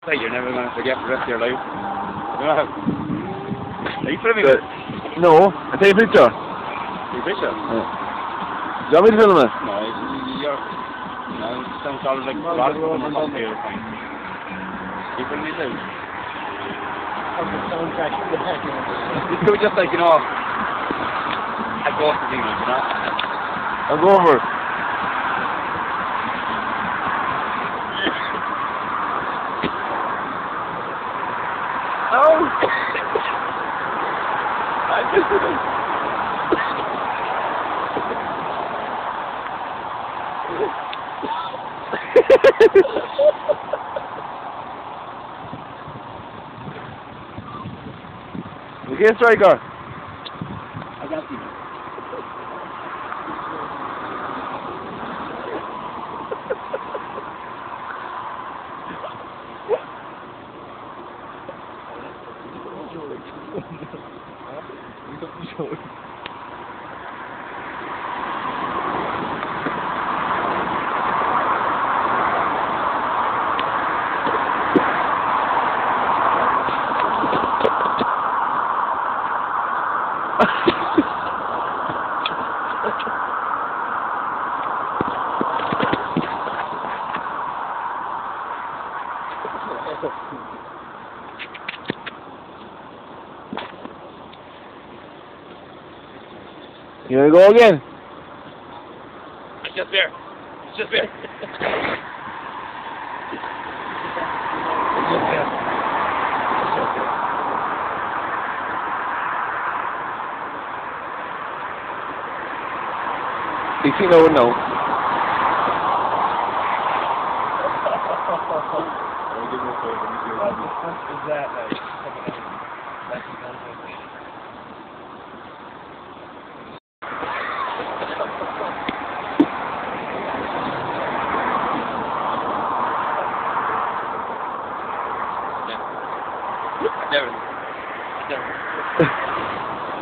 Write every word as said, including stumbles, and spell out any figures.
sight you're never going to forget for the rest of your life. You know? Are you filming Good. it? No, I take a picture. You picture? Yeah. Do you want me to film it? No, you're... No, it sounds all like a lot of them are not here. You filming it out? Just do it just like, you know, a ghost thing, you know? I'll go over. Oh! I just did it. Okay, striker. I got you. You wanna go again? It's just there. It's just there. You think I would know? What is that like? Never. Never.